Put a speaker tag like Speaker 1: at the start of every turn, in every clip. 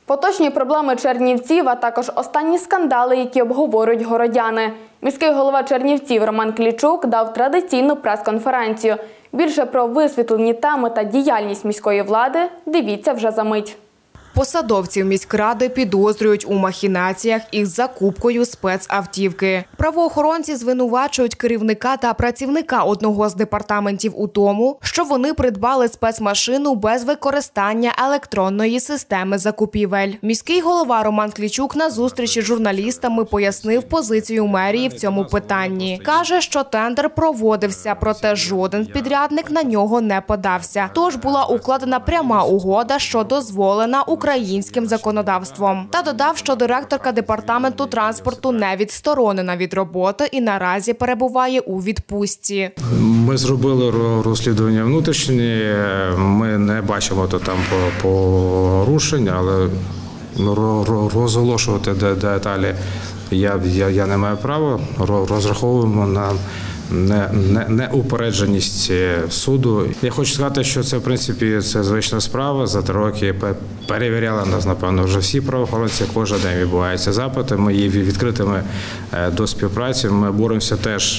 Speaker 1: Поточні проблеми Чернівців, а також останні скандали, які обговорюють городяни. Міський голова Чернівців Роман Клічук дав традиційну прес-конференцію. Більше про висвітлені теми та діяльність міської влади дивіться вже за мить.
Speaker 2: Посадовців міськради підозрюють у махінаціях із закупкою спецавтівки. Правоохоронці звинувачують керівника та працівника одного з департаментів у тому, що вони придбали спецмашину без використання електронної системи закупівель. Міський голова Роман Клічук на зустрічі з журналістами пояснив позицію мерії в цьому питанні. Каже, що тендер проводився, проте жоден підрядник на нього не подався. Тож була укладена пряма угода, що дозволена українським законодавством. Та додав, що директорка департаменту транспорту не відсторонена від роботи і наразі перебуває у відпустці.
Speaker 3: Ми зробили розслідування внутрішнє, ми не бачимо там порушень, але розголошувати деталі я не маю права. Розраховуємо на неупередженість суду. Я хочу сказати, що це, в принципі, це звична справа. За 3 роки перевіряли нас, напевно, вже всі правоохоронці. Кожен день відбуваються запити. Ми є відкритими до співпраці. Ми боремося теж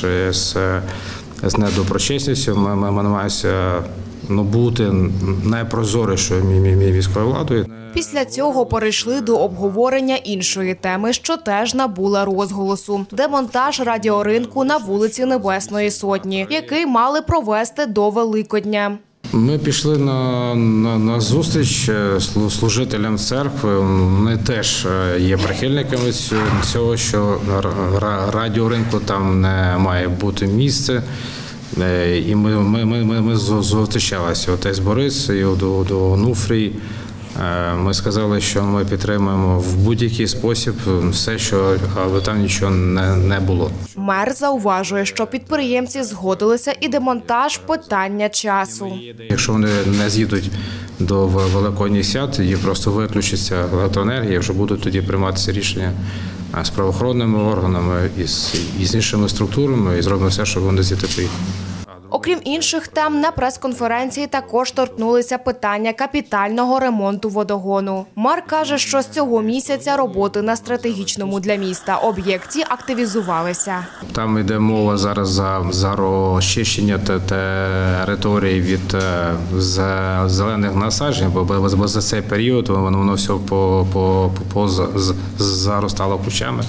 Speaker 3: з недоброчесністю. Ми намагаємося бути найпрозорішою міською владою.
Speaker 2: Після цього перейшли до обговорення іншої теми, що теж набула розголосу – демонтаж радіоринку на вулиці Небесної Сотні, який мали провести до Великодня.
Speaker 3: Ми пішли на зустріч служителям церкви. Вони теж є прихильниками цього, що радіоринку там не має бути місце. І ми зустрічалися. Отець Борис і Онуфрій. Ми сказали, що ми підтримуємо в будь-який спосіб все, що аби там нічого не було.
Speaker 2: Мер зауважує, що підприємці згодилися і демонтаж – питання часу.
Speaker 3: Якщо вони не з'їдуть до Великодніх свят, її просто виключиться електроенергія, вже будуть тоді прийматися рішення з правоохоронними органами і з іншими структурами, і зробимо все, щоб вони звідти приїхали.
Speaker 2: Окрім інших тем, на прес-конференції також торкнулися питання капітального ремонту водогону. Мер каже, що з цього місяця роботи на стратегічному для міста об'єкті активізувалися.
Speaker 3: Там йде мова зараз за розчищення території від зелених насаджень, бо за цей період воно все заростало кущами.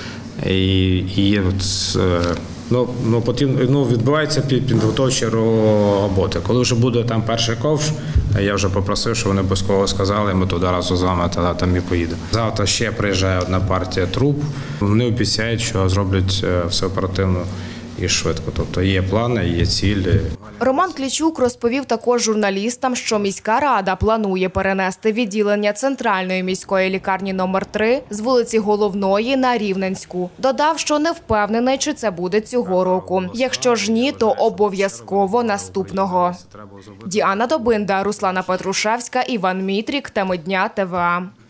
Speaker 3: Відбуваються підготовчі роботи. Коли вже буде там перший ковш, я вже попросив, щоб вони обов'язково сказали, ми туди разом з вами там і поїдемо. Завтра ще приїжджає одна партія труб. Вони обіцяють, що зроблять все оперативно і швидко. Тобто є плани, є цілі.
Speaker 2: Роман Клічук розповів також журналістам, що міська рада планує перенести відділення центральної міської лікарні номер 3 з вулиці Головної на Рівненську. Додав, що не впевнений, чи це буде цього року. Якщо ж ні, то обов'язково наступного. Діана Добинда, Руслана Петрушевська, Іван Мітрік. Теми дня ТВА.